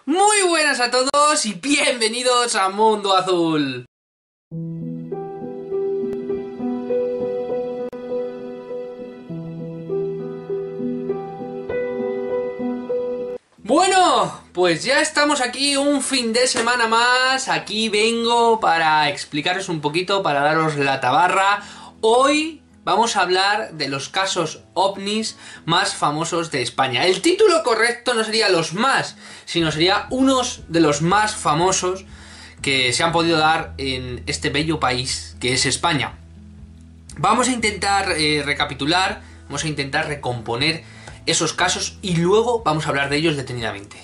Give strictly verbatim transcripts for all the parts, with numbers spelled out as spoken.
Muy buenas a todos y bienvenidos a Mundo Azul. Bueno, pues ya estamos aquí un fin de semana más. Aquí vengo para explicaros un poquito, para daros la tabarra. Hoy vamos a hablar de los casos ovnis más famosos de España. El título correcto no sería los más, sino sería unos de los más famosos que se han podido dar en este bello país que es España. Vamos a intentar eh, recapitular, vamos a intentar recomponer esos casos y luego vamos a hablar de ellos detenidamente.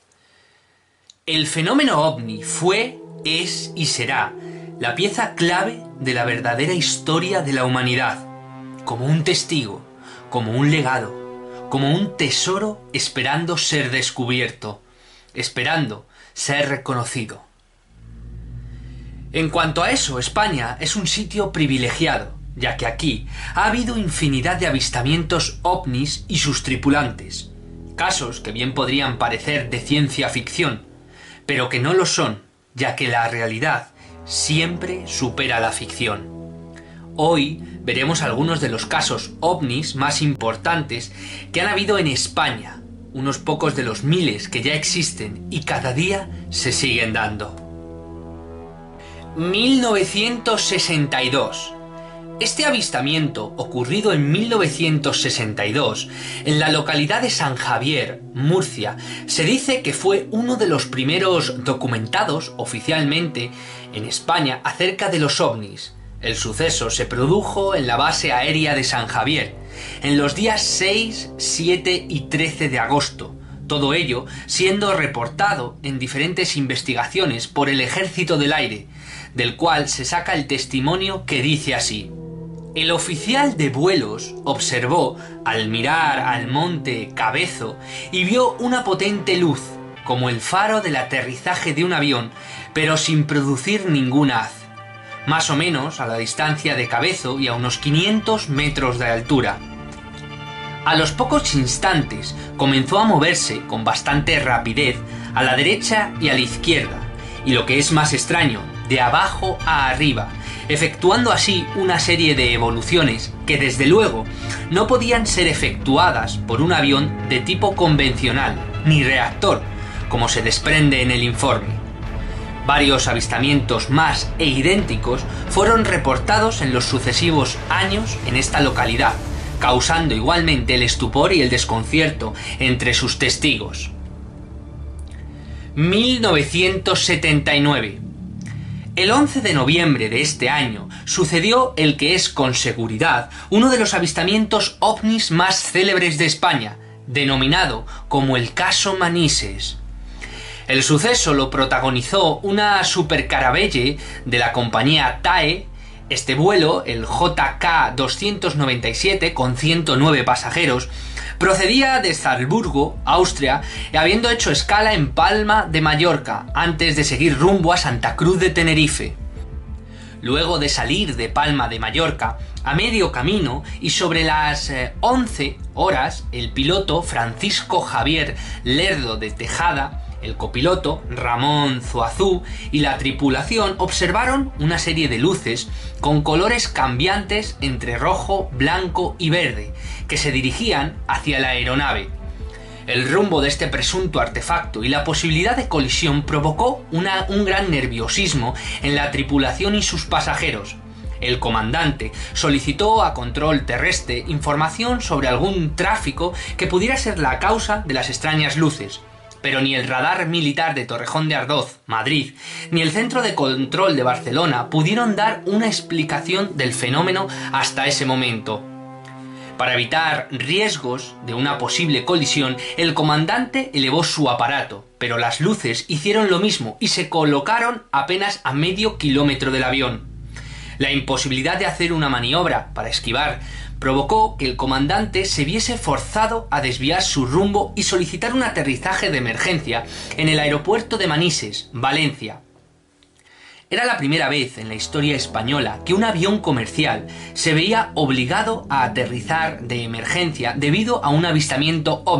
El fenómeno ovni fue, es y será la pieza clave de la verdadera historia de la humanidad, como un testigo, como un legado, como un tesoro esperando ser descubierto, esperando ser reconocido. En cuanto a eso, España es un sitio privilegiado, ya que aquí ha habido infinidad de avistamientos ovnis y sus tripulantes, casos que bien podrían parecer de ciencia ficción, pero que no lo son, ya que la realidad siempre supera la ficción. Hoy veremos algunos de los casos ovnis más importantes que han habido en España, unos pocos de los miles que ya existen y cada día se siguen dando. mil novecientos sesenta y dos. Este avistamiento, ocurrido en mil novecientos sesenta y dos, en la localidad de San Javier, Murcia, se dice que fue uno de los primeros documentados oficialmente en España acerca de los ovnis. El suceso se produjo en la base aérea de San Javier, en los días seis, siete y trece de agosto, todo ello siendo reportado en diferentes investigaciones por el Ejército del Aire, del cual se saca el testimonio que dice así: el oficial de vuelos observó al mirar al monte Cabezo y vio una potente luz, como el faro del aterrizaje de un avión, pero sin producir ningún haz, más o menos a la distancia de Cabezo y a unos quinientos metros de altura. A los pocos instantes comenzó a moverse con bastante rapidez a la derecha y a la izquierda, y lo que es más extraño, de abajo a arriba, efectuando así una serie de evoluciones que desde luego no podían ser efectuadas por un avión de tipo convencional, ni reactor, como se desprende en el informe. Varios avistamientos más e idénticos fueron reportados en los sucesivos años en esta localidad, causando igualmente el estupor y el desconcierto entre sus testigos. mil novecientos setenta y nueve. El once de noviembre de este año sucedió el que es con seguridad uno de los avistamientos ovnis más célebres de España, denominado como el caso Manises. El suceso lo protagonizó una supercaravelle de la compañía T A E. Este vuelo, el J K doscientos noventa y siete, con ciento nueve pasajeros, procedía de Salzburgo, Austria, habiendo hecho escala en Palma de Mallorca, antes de seguir rumbo a Santa Cruz de Tenerife. Luego de salir de Palma de Mallorca, a medio camino y sobre las eh, once horas, el piloto Francisco Javier Lerdo de Tejada, el copiloto Ramón Zuazú y la tripulación observaron una serie de luces con colores cambiantes entre rojo, blanco y verde, que se dirigían hacia la aeronave. El rumbo de este presunto artefacto y la posibilidad de colisión provocó una, un gran nerviosismo en la tripulación y sus pasajeros. El comandante solicitó a Control Terrestre información sobre algún tráfico que pudiera ser la causa de las extrañas luces, pero ni el radar militar de Torrejón de Ardoz, Madrid, ni el Centro de Control de Barcelona pudieron dar una explicación del fenómeno hasta ese momento. Para evitar riesgos de una posible colisión, el comandante elevó su aparato, pero las luces hicieron lo mismo y se colocaron apenas a medio kilómetro del avión. La imposibilidad de hacer una maniobra para esquivar provocó que el comandante se viese forzado a desviar su rumbo y solicitar un aterrizaje de emergencia en el aeropuerto de Manises, Valencia. Era la primera vez en la historia española que un avión comercial se veía obligado a aterrizar de emergencia debido a un avistamiento ovni,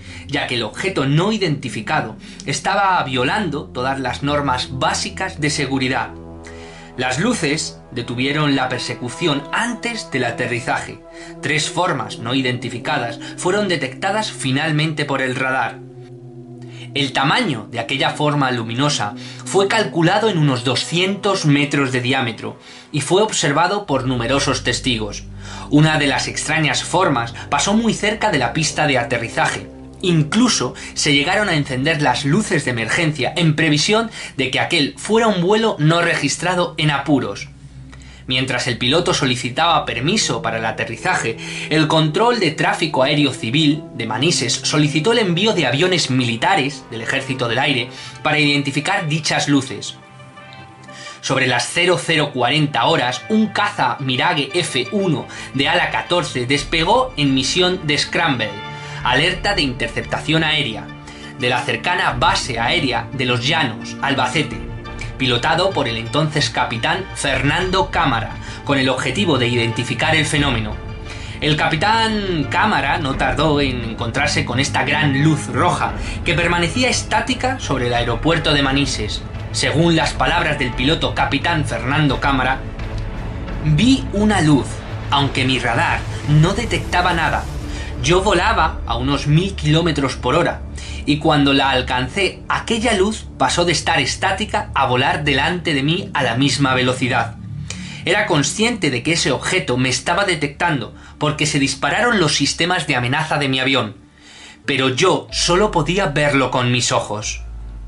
ya que el objeto no identificado estaba violando todas las normas básicas de seguridad. Las luces detuvieron la persecución antes del aterrizaje. Tres formas no identificadas fueron detectadas finalmente por el radar. El tamaño de aquella forma luminosa fue calculado en unos doscientos metros de diámetro y fue observado por numerosos testigos. Una de las extrañas formas pasó muy cerca de la pista de aterrizaje. Incluso se llegaron a encender las luces de emergencia en previsión de que aquel fuera un vuelo no registrado en apuros. Mientras el piloto solicitaba permiso para el aterrizaje, el Control de Tráfico Aéreo Civil de Manises solicitó el envío de aviones militares del Ejército del Aire para identificar dichas luces. Sobre las cero cero cuarenta horas, un caza Mirage F uno de ala catorce despegó en misión de Scramble, alerta de interceptación aérea, de la cercana base aérea de Los Llanos, Albacete, pilotado por el entonces capitán Fernando Cámara, con el objetivo de identificar el fenómeno. El capitán Cámara no tardó en encontrarse con esta gran luz roja, que permanecía estática sobre el aeropuerto de Manises. Según las palabras del piloto capitán Fernando Cámara, vi una luz, aunque mi radar no detectaba nada. Yo volaba a unos mil kilómetros por hora, y cuando la alcancé, aquella luz pasó de estar estática a volar delante de mí a la misma velocidad. Era consciente de que ese objeto me estaba detectando, porque se dispararon los sistemas de amenaza de mi avión, pero yo solo podía verlo con mis ojos.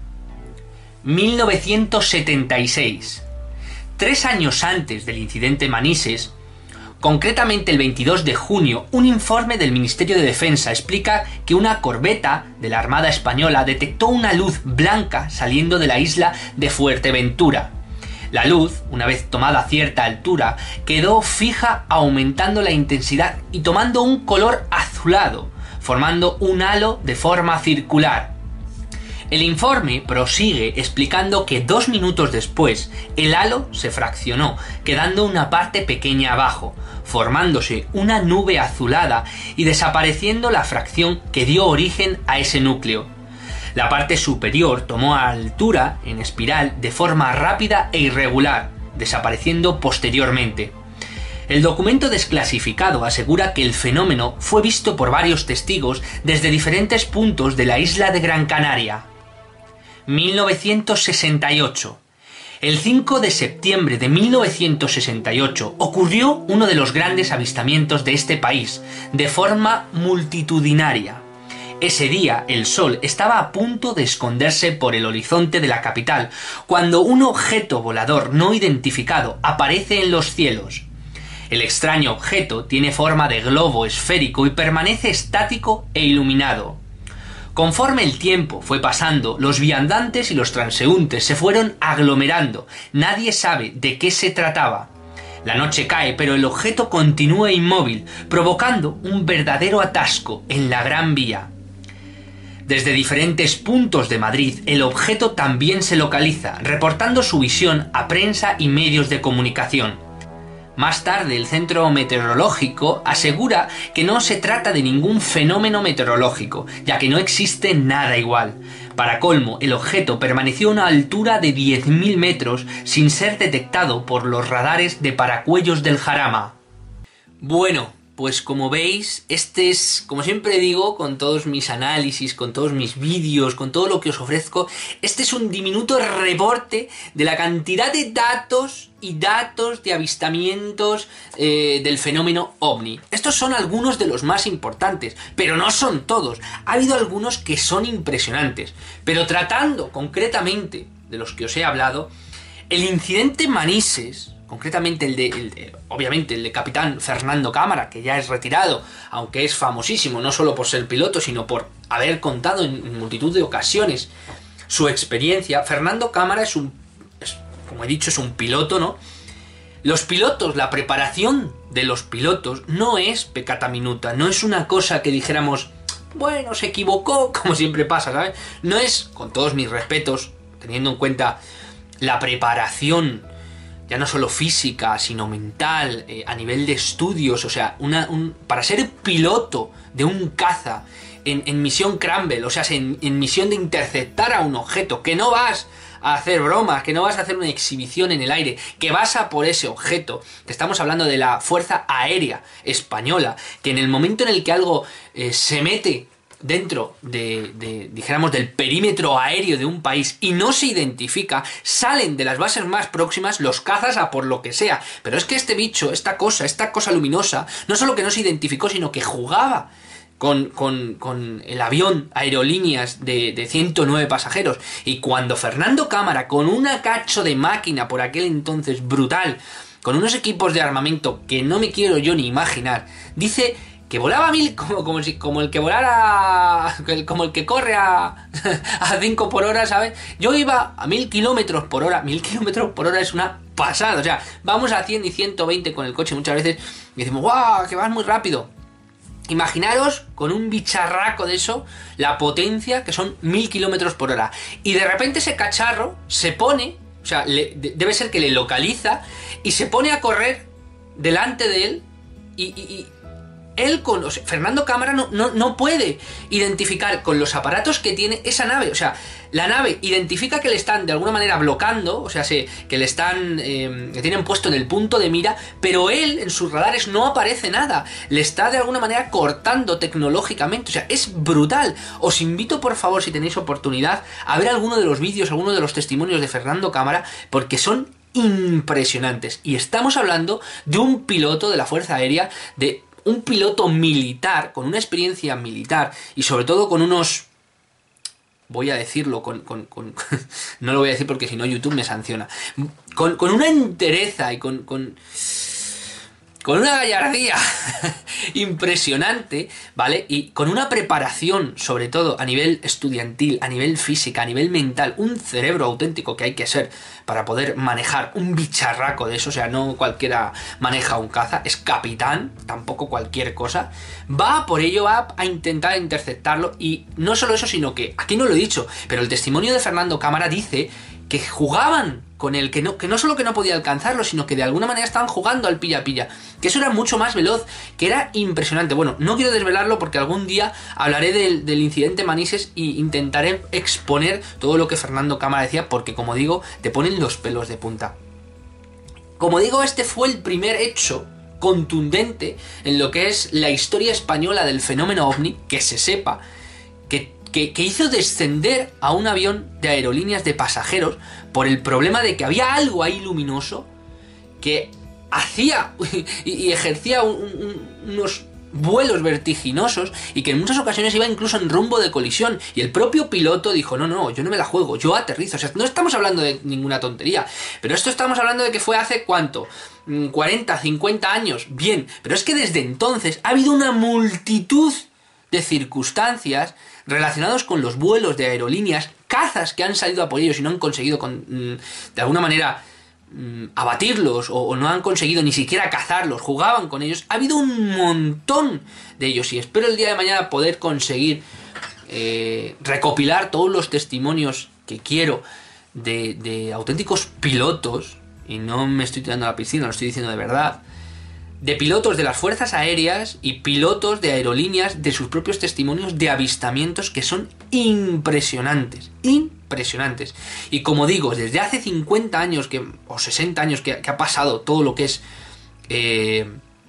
mil novecientos setenta y seis. Tres años antes del incidente Manises, concretamente el veintidós de junio, un informe del Ministerio de Defensa explica que una corbeta de la Armada Española detectó una luz blanca saliendo de la isla de Fuerteventura. La luz, una vez tomada a cierta altura, quedó fija, aumentando la intensidad y tomando un color azulado, formando un halo de forma circular. El informe prosigue explicando que dos minutos después el halo se fraccionó, quedando una parte pequeña abajo, formándose una nube azulada y desapareciendo la fracción que dio origen a ese núcleo. La parte superior tomó altura en espiral de forma rápida e irregular, desapareciendo posteriormente. El documento desclasificado asegura que el fenómeno fue visto por varios testigos desde diferentes puntos de la isla de Gran Canaria. mil novecientos sesenta y ocho. El cinco de septiembre de mil novecientos sesenta y ocho ocurrió uno de los grandes avistamientos de este país, de forma multitudinaria. Ese día el sol estaba a punto de esconderse por el horizonte de la capital, cuando un objeto volador no identificado aparece en los cielos. El extraño objeto tiene forma de globo esférico y permanece estático e iluminado. Conforme el tiempo fue pasando, los viandantes y los transeúntes se fueron aglomerando. Nadie sabe de qué se trataba. La noche cae, pero el objeto continúa inmóvil, provocando un verdadero atasco en la Gran Vía. Desde diferentes puntos de Madrid, el objeto también se localiza, reportando su visión a prensa y medios de comunicación. Más tarde, el Centro Meteorológico asegura que no se trata de ningún fenómeno meteorológico, ya que no existe nada igual. Para colmo, el objeto permaneció a una altura de diez mil metros sin ser detectado por los radares de Paracuellos del Jarama. Bueno, pues como veis, este es, como siempre digo, con todos mis análisis, con todos mis vídeos, con todo lo que os ofrezco, este es un diminuto reporte de la cantidad de datos y datos de avistamientos eh, del fenómeno OVNI. Estos son algunos de los más importantes, pero no son todos. Ha habido algunos que son impresionantes, pero tratando concretamente de los que os he hablado, el incidente Manises, concretamente el de, el de, obviamente el de capitán Fernando Cámara, que ya es retirado, aunque es famosísimo no solo por ser piloto, sino por haber contado en, en multitud de ocasiones su experiencia. Fernando Cámara es un, es, como he dicho, es un piloto, ¿no? Los pilotos, la preparación de los pilotos no es peccata minuta, no es una cosa que dijéramos, bueno, se equivocó, como siempre pasa, ¿sabes? No es, con todos mis respetos, teniendo en cuenta la preparación, ya no solo física, sino mental, eh, a nivel de estudios, o sea, una, un, para ser piloto de un caza en, en misión Crumble, o sea, en, en misión de interceptar a un objeto, que no vas a hacer bromas, que no vas a hacer una exhibición en el aire, que vas a por ese objeto, que estamos hablando de la Fuerza Aérea Española, que en el momento en el que algo eh, se mete dentro de, de, dijéramos, del perímetro aéreo de un país y no se identifica, salen de las bases más próximas los cazas a por lo que sea. Pero es que este bicho, esta cosa, esta cosa luminosa, no solo que no se identificó, sino que jugaba con, con, con el avión Aerolíneas de, de ciento nueve pasajeros. Y cuando Fernando Cámara, con una cacho de máquina por aquel entonces brutal, con unos equipos de armamento que no me quiero yo ni imaginar, dice que volaba a mil, como, como, si, como el que volara, como el que corre a, a cinco por hora, ¿sabes? Yo iba a mil kilómetros por hora, mil kilómetros por hora es una pasada, o sea, vamos a cien y ciento veinte con el coche muchas veces y decimos, ¡guau! Que vas muy rápido. Imaginaros con un bicharraco de eso, la potencia que son mil kilómetros por hora. Y de repente ese cacharro se pone, o sea, le, debe ser que le localiza y se pone a correr delante de él y... y, y él con, o sea, Fernando Cámara no, no, no puede identificar con los aparatos que tiene esa nave. O sea, la nave identifica que le están de alguna manera bloqueando, o sea, se, que le están, eh, que tienen puesto en el punto de mira, pero él en sus radares no aparece nada. Le está de alguna manera cortando tecnológicamente. O sea, es brutal. Os invito, por favor, si tenéis oportunidad, a ver alguno de los vídeos, alguno de los testimonios de Fernando Cámara, porque son impresionantes. Y estamos hablando de un piloto de la Fuerza Aérea, de un piloto militar, con una experiencia militar y sobre todo con unos... Voy a decirlo, con... con, con no lo voy a decir porque si no YouTube me sanciona. Con, con una entereza y con... con con una gallardía impresionante, ¿vale? Y con una preparación, sobre todo a nivel estudiantil, a nivel física, a nivel mental, un cerebro auténtico que hay que ser para poder manejar un bicharraco de eso, o sea, no cualquiera maneja un caza, es capitán, tampoco cualquier cosa, va por ello, va a intentar interceptarlo y no solo eso, sino que, aquí no lo he dicho, pero el testimonio de Fernando Cámara dice que jugaban con él, que no, que no solo que no podía alcanzarlo, sino que de alguna manera estaban jugando al pilla-pilla, que eso era mucho más veloz, que era impresionante. Bueno, no quiero desvelarlo porque algún día hablaré del, del incidente Manises e intentaré exponer todo lo que Fernando Cámara decía, porque como digo, te ponen los pelos de punta. Como digo, este fue el primer hecho contundente en lo que es la historia española del fenómeno ovni, que se sepa, que Que, que hizo descender a un avión de aerolíneas de pasajeros por el problema de que había algo ahí luminoso que hacía y, y ejercía un, un, unos vuelos vertiginosos y que en muchas ocasiones iba incluso en rumbo de colisión y el propio piloto dijo, no, no, yo no me la juego, yo aterrizo. O sea, no estamos hablando de ninguna tontería, pero esto estamos hablando de que fue hace ¿cuánto? cuarenta, cincuenta años, bien, pero es que desde entonces ha habido una multitud de circunstancias relacionados con los vuelos de aerolíneas, cazas que han salido a por ellos y no han conseguido con, de alguna manera abatirlos o, o no han conseguido ni siquiera cazarlos, jugaban con ellos. Ha habido un montón de ellos y espero el día de mañana poder conseguir eh, recopilar todos los testimonios que quiero de, de auténticos pilotos, y no me estoy tirando a la piscina, lo estoy diciendo de verdad, de pilotos de las fuerzas aéreas y pilotos de aerolíneas, de sus propios testimonios de avistamientos que son impresionantes, impresionantes. Y como digo, desde hace cincuenta años que, o sesenta años que, que ha pasado todo lo que es eh,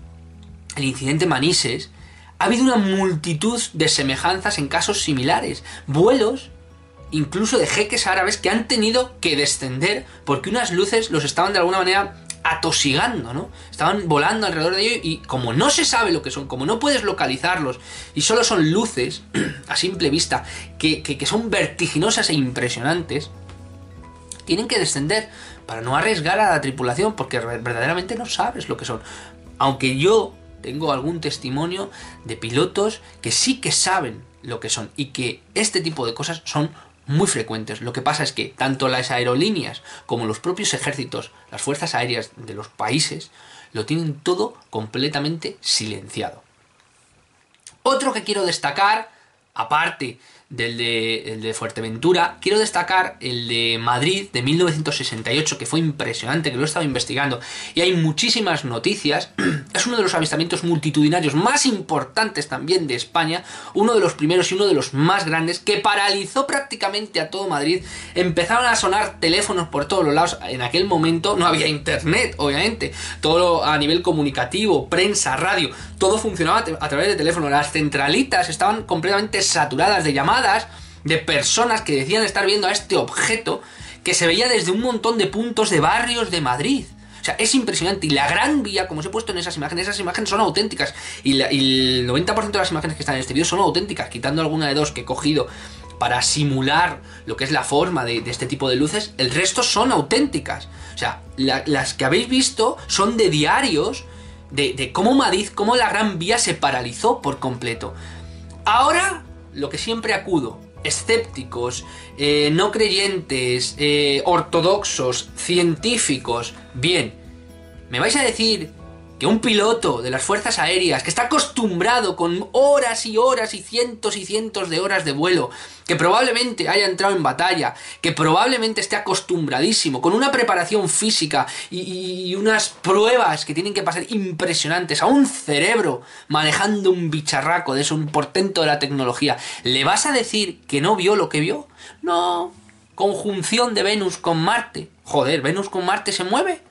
el incidente Manises, ha habido una multitud de semejanzas en casos similares, vuelos incluso de jeques árabes que han tenido que descender porque unas luces los estaban de alguna manera atosigando, ¿no? Estaban volando alrededor de ellos y como no se sabe lo que son, como no puedes localizarlos y solo son luces a simple vista que, que, que son vertiginosas e impresionantes, tienen que descender para no arriesgar a la tripulación porque verdaderamente no sabes lo que son. Aunque yo tengo algún testimonio de pilotos que sí que saben lo que son y que este tipo de cosas son muy frecuentes. Lo que pasa es que tanto las aerolíneas como los propios ejércitos, las fuerzas aéreas de los países, lo tienen todo completamente silenciado. Otro que quiero destacar, aparte del de, el de Fuerteventura, quiero destacar el de Madrid de mil novecientos sesenta y ocho, que fue impresionante, que lo he estado investigando y hay muchísimas noticias. Es uno de los avistamientos multitudinarios más importantes también de España, uno de los primeros y uno de los más grandes, que paralizó prácticamente a todo Madrid. Empezaron a sonar teléfonos por todos los lados. En aquel momento no había internet, obviamente, todo a nivel comunicativo, prensa, radio, todo funcionaba a través de teléfono. Las centralitas estaban completamente saturadas de llamadas de personas que decían estar viendo a este objeto que se veía desde un montón de puntos de barrios de Madrid. O sea, es impresionante. Y la Gran Vía, como os he puesto en esas imágenes, esas imágenes son auténticas. Y, la, y el noventa por ciento de las imágenes que están en este vídeo son auténticas, quitando alguna de dos que he cogido para simular lo que es la forma de, de este tipo de luces. El resto son auténticas. O sea, la, las que habéis visto son de diarios de, de cómo Madrid, cómo la Gran Vía se paralizó por completo. Ahora, lo que siempre acudo, escépticos, eh, no creyentes, eh, ortodoxos, científicos. Bien, ¿me vais a decir que un piloto de las fuerzas aéreas, que está acostumbrado con horas y horas y cientos y cientos de horas de vuelo, que probablemente haya entrado en batalla, que probablemente esté acostumbradísimo, con una preparación física y, y unas pruebas que tienen que pasar impresionantes, a un cerebro manejando un bicharraco de eso, un portento de la tecnología, ¿le vas a decir que no vio lo que vio? No, conjunción de Venus con Marte. Joder, ¿Venus con Marte se mueve?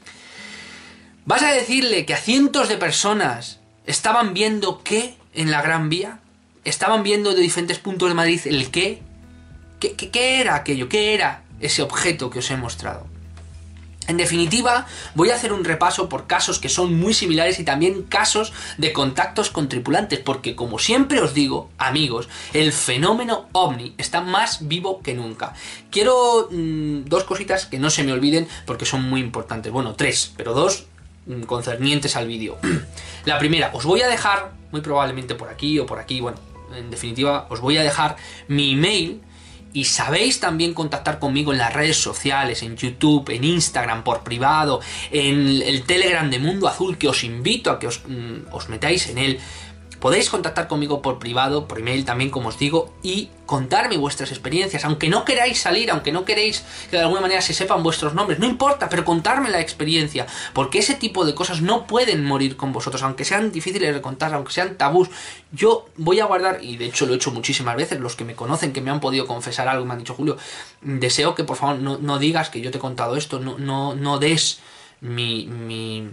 ¿Vas a decirle que a cientos de personas estaban viendo qué en la Gran Vía? ¿Estaban viendo de diferentes puntos de Madrid el qué? ¿Qué, qué, qué era aquello? ¿Qué era ese objeto que os he mostrado? En definitiva, voy a hacer un repaso por casos que son muy similares y también casos de contactos con tripulantes, porque como siempre os digo, amigos, el fenómeno ovni está más vivo que nunca. Quiero mmm, dos cositas que no se me olviden porque son muy importantes. Bueno, tres, pero dos concernientes al vídeo. La primera, os voy a dejar, muy probablemente por aquí o por aquí, bueno, en definitiva, os voy a dejar mi email y sabéis también contactar conmigo en las redes sociales, en YouTube, en Instagram, por privado, en el Telegram de Mundo Azul, que os invito a que os, mm, os metáis en él. Podéis contactar conmigo por privado, por email también, como os digo, y contarme vuestras experiencias. Aunque no queráis salir, aunque no queréis que de alguna manera se sepan vuestros nombres, no importa, pero contarme la experiencia. Porque ese tipo de cosas no pueden morir con vosotros, aunque sean difíciles de contar, aunque sean tabús. Yo voy a guardar, y de hecho lo he hecho muchísimas veces, los que me conocen, que me han podido confesar algo, me han dicho, Julio, deseo que por favor no, no digas que yo te he contado esto, no, no, no des mi, mi,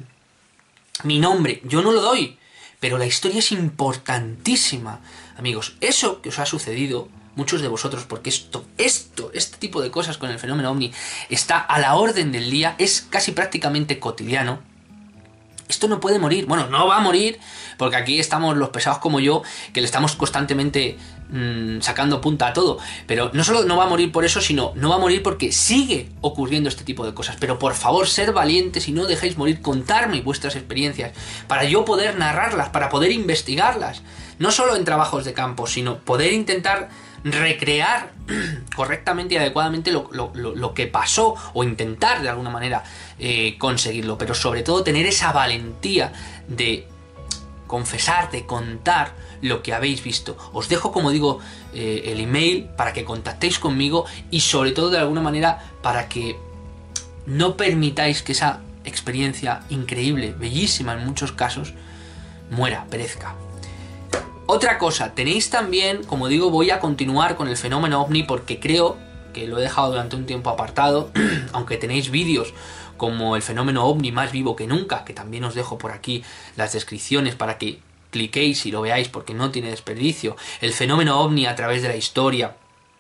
mi nombre, yo no lo doy. Pero la historia es importantísima, amigos. Eso que os ha sucedido, muchos de vosotros, porque esto, esto, este tipo de cosas con el fenómeno ovni está a la orden del día, es casi prácticamente cotidiano. Esto no puede morir. Bueno, no va a morir, porque aquí estamos los pesados como yo, que le estamos constantemente mmm, sacando punta a todo. Pero no solo no va a morir por eso, sino no va a morir porque sigue ocurriendo este tipo de cosas. Pero por favor, ser valientes y no dejéis morir, contarme vuestras experiencias, para yo poder narrarlas, para poder investigarlas. No solo en trabajos de campo, sino poder intentar recrear correctamente y adecuadamente lo, lo, lo, lo que pasó, o intentar de alguna manera eh, conseguirlo, pero sobre todo tener esa valentía de confesar, de contar lo que habéis visto. Os dejo, como digo, eh, el email para que contactéis conmigo y sobre todo de alguna manera para que no permitáis que esa experiencia increíble, bellísima en muchos casos, muera, perezca. Otra cosa, tenéis también, como digo, voy a continuar con el fenómeno ovni porque creo que lo he dejado durante un tiempo apartado, aunque tenéis vídeos como el fenómeno ovni más vivo que nunca, que también os dejo por aquí las descripciones para que cliquéis y lo veáis porque no tiene desperdicio, el fenómeno ovni a través de la historia.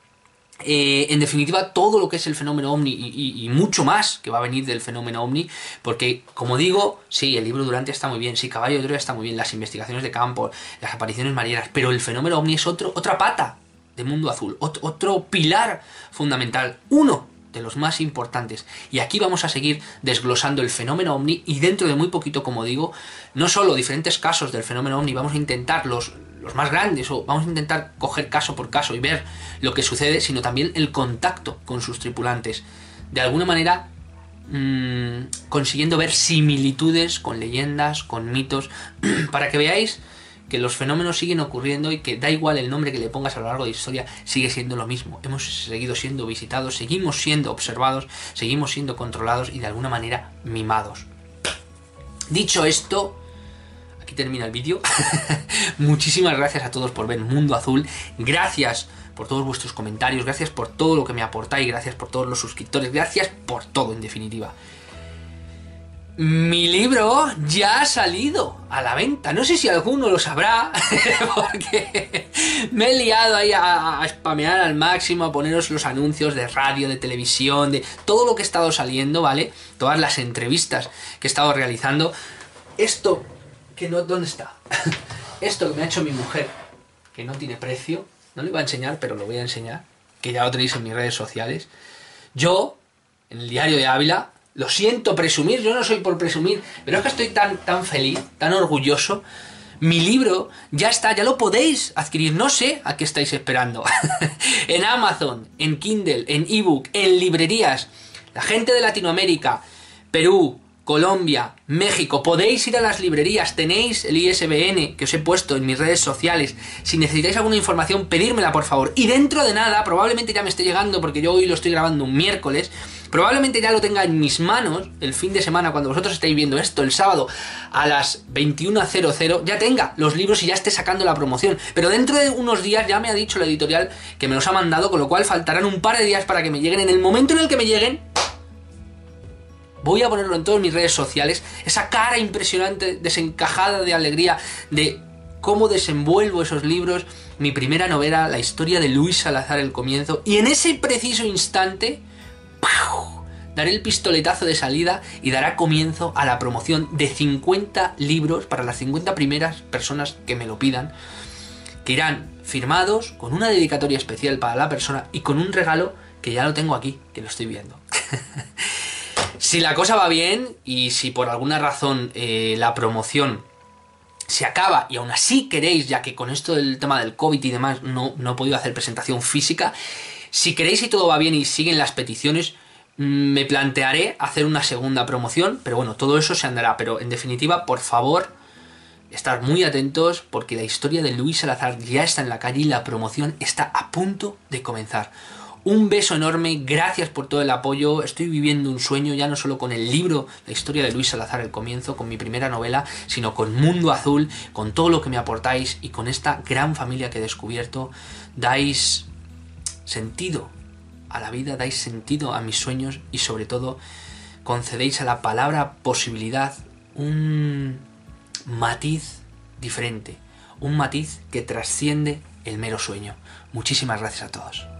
Eh, en definitiva, todo lo que es el fenómeno ovni y, y, y mucho más que va a venir del fenómeno ovni, porque, como digo, sí, el libro Durante está muy bien, sí, Caballo de Troya está muy bien, las investigaciones de campo, las apariciones marianas, pero el fenómeno ovni es otro, otra pata de Mundo Azul, otro, otro pilar fundamental, uno de los más importantes. Y aquí vamos a seguir desglosando el fenómeno ovni y dentro de muy poquito, como digo, no solo diferentes casos del fenómeno ovni, vamos a intentar los... los más grandes, o vamos a intentar coger caso por caso y ver lo que sucede, sino también el contacto con sus tripulantes. De alguna manera, mmm, consiguiendo ver similitudes con leyendas, con mitos, para que veáis que los fenómenos siguen ocurriendo y que da igual el nombre que le pongas a lo largo de la historia, sigue siendo lo mismo. Hemos seguido siendo visitados, seguimos siendo observados, seguimos siendo controlados y de alguna manera mimados. Dicho esto, aquí termina el vídeo. Muchísimas gracias a todos por ver Mundo Azul. Gracias por todos vuestros comentarios, gracias por todo lo que me aportáis, gracias por todos los suscriptores, gracias por todo en definitiva. Mi libro ya ha salido a la venta. No sé si alguno lo sabrá, porque me he liado ahí a, a spamear al máximo, a poneros los anuncios de radio, de televisión, de todo lo que he estado saliendo, ¿vale? Todas las entrevistas que he estado realizando. Esto, que no, ¿dónde está? Esto que me ha hecho mi mujer, que no tiene precio, no lo iba a enseñar, pero lo voy a enseñar, que ya lo tenéis en mis redes sociales. Yo, en el Diario de Ávila, lo siento presumir, yo no soy por presumir, pero es que estoy tan, tan feliz, tan orgulloso. Mi libro ya está, ya lo podéis adquirir, no sé a qué estáis esperando. En Amazon, en Kindle, en ebook, en librerías. La gente de Latinoamérica, Perú, Colombia, México, podéis ir a las librerías, tenéis el I S B N que os he puesto en mis redes sociales. Si necesitáis alguna información, pedírmela por favor. Y dentro de nada, probablemente ya me esté llegando, porque yo hoy lo estoy grabando un miércoles, probablemente ya lo tenga en mis manos el fin de semana, cuando vosotros estáis viendo esto, el sábado a las veintiuna cero cero, ya tenga los libros y ya esté sacando la promoción. Pero dentro de unos días ya me ha dicho la editorial que me los ha mandado, con lo cual faltarán un par de días para que me lleguen. En el momento en el que me lleguen, voy a ponerlo en todas mis redes sociales, esa cara impresionante, desencajada de alegría, de cómo desenvuelvo esos libros, mi primera novela, la historia de Luis Salazar, El Comienzo, y en ese preciso instante, ¡pau!, daré el pistoletazo de salida y dará comienzo a la promoción de cincuenta libros para las cincuenta primeras personas que me lo pidan, que irán firmados, con una dedicatoria especial para la persona y con un regalo que ya lo tengo aquí, que lo estoy viendo. Si la cosa va bien y si por alguna razón eh, la promoción se acaba y aún así queréis, ya que con esto del tema del COVID y demás no, no he podido hacer presentación física, si queréis y todo va bien y siguen las peticiones, me plantearé hacer una segunda promoción, pero bueno, todo eso se andará. Pero en definitiva, por favor, estar muy atentos, porque la historia de Luis Salazar ya está en la calle y la promoción está a punto de comenzar. Un beso enorme, gracias por todo el apoyo. Estoy viviendo un sueño, ya no solo con el libro, la historia de Luis Salazar, El Comienzo, con mi primera novela, sino con Mundo Azul, con todo lo que me aportáis y con esta gran familia que he descubierto. Dais sentido a la vida, dais sentido a mis sueños y sobre todo concedéis a la palabra posibilidad un matiz diferente, un matiz que trasciende el mero sueño. Muchísimas gracias a todos.